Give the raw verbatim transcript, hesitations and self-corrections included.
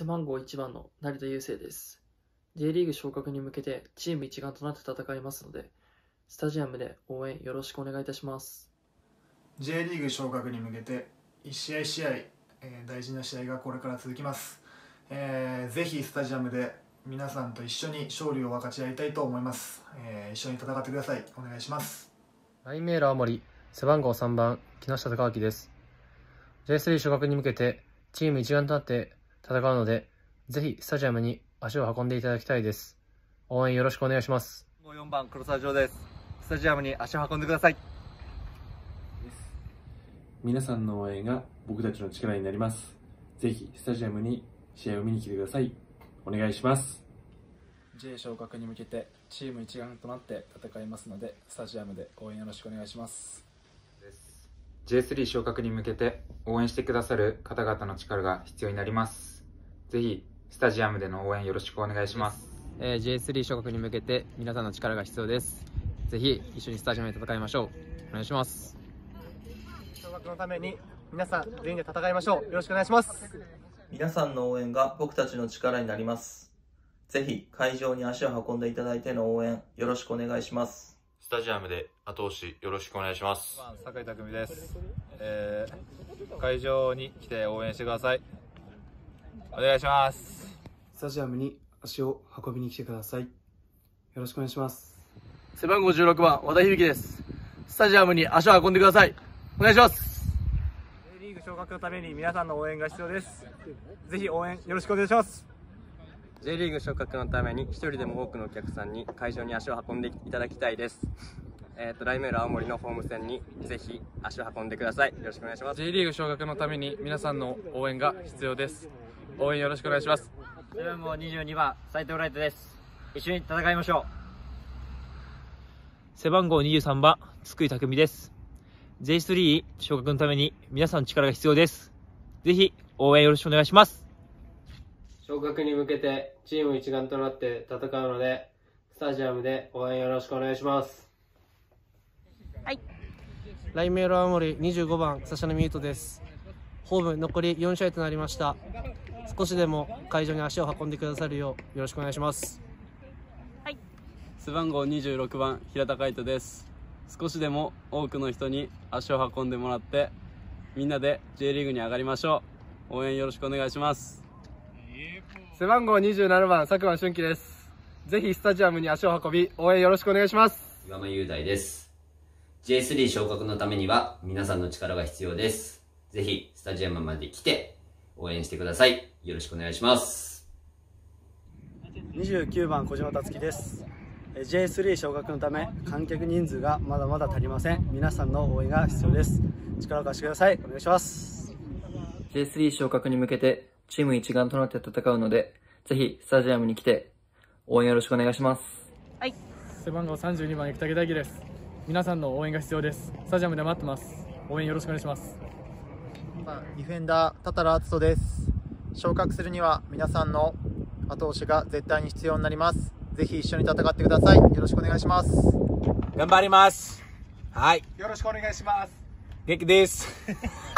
背番号いちばんの成田悠成です。J リーグ昇格に向けてチーム一丸となって戦いますので、スタジアムで応援よろしくお願いいたします。 J リーグ昇格に向けて一試合一試合、えー、大事な試合がこれから続きます。えー、ぜひスタジアムで皆さんと一緒に勝利を分かち合いたいと思います。えー、一緒に戦ってください。お願いします。 ラインメール青森背番号さんばん木下孝明です。 ジェイスリー 昇格に向けてチーム一丸となって戦うので、ぜひスタジアムに足を運んでいただきたいです。応援よろしくお願いします。 よんばん黒沢城です。スタジアムに足を運んでください。 皆さんの応援が僕たちの力になります。ぜひスタジアムに試合を見に来てください。お願いします。 J 昇格に向けてチーム一丸となって戦いますので、スタジアムで応援よろしくお願いします。 ジェイスリー 昇格に向けて応援してくださる方々の力が必要になります。ぜひスタジアムでの応援よろしくお願いします。 えー、ジェイスリー 昇格に向けて皆さんの力が必要です。ぜひ一緒にスタジアムで戦いましょう。お願いします。 昇格のために皆さん全員で戦いましょう。よろしくお願いします。 皆さんの応援が僕たちの力になります。ぜひ会場に足を運んでいただいての応援よろしくお願いします。 スタジアムで後押しよろしくお願いします。 酒井匠です。えー、会場に来て応援してください。お願いします。 スタジアムに足を運びに来てください。よろしくお願いします。 背番号じゅうろくばん和田響です。スタジアムに足を運んでください。お願いします。 J リーグ昇格のために皆さんの応援が必要です。ぜひ応援よろしくお願いします。 J リーグ昇格のために一人でも多くのお客さんに会場に足を運んでいただきたいです。えーと、ライメール青森のホーム戦にぜひ足を運んでください。よろしくお願いします。 J リーグ昇格のために皆さんの応援が必要です。応援よろしくお願いします。 背番号にじゅうにばん斉藤ライトです。一緒に戦いましょう。 背番号にじゅうさんばん津久井匠です。 ジェイスリー 昇格のために皆さんの力が必要です。ぜひ応援よろしくお願いします。 昇格に向けてチーム一丸となって戦うので、スタジアムで応援よろしくお願いします。 はい。 ラインメール青森にじゅうごばん笹野美優斗です。ホーム残りよんしあいとなりました。少しでも会場に足を運んでくださるようよろしくお願いします。 はい。 背番号にじゅうろくばん平田海人です。少しでも多くの人に足を運んでもらってみんなで J リーグに上がりましょう。応援よろしくお願いします。 背番号にじゅうななばん佐久間俊樹です。ぜひスタジアムに足を運び応援よろしくお願いします。 岩間雄大です。 ジェイスリー 昇格のためには皆さんの力が必要です。ぜひスタジアムまで来て応援してください。よろしくお願いします。 にじゅうきゅうばん小島達樹です。 ジェイスリー 昇格のため観客人数がまだまだ足りません。皆さんの応援が必要です。力を貸してください。お願いします。 ジェイスリー 昇格に向けてチーム一丸となって戦うので、ぜひスタジアムに来て応援よろしくお願いします。 はい。 背番号さんじゅうにばん生田大輝です。皆さんの応援が必要です。スタジアムで待ってます。応援よろしくお願いします。 ディフェンダー多田良篤人です。昇格するには皆さんの後押しが絶対に必要になります。ぜひ一緒に戦ってください。よろしくお願いします。 頑張ります。はい、 よろしくお願いします。 元気です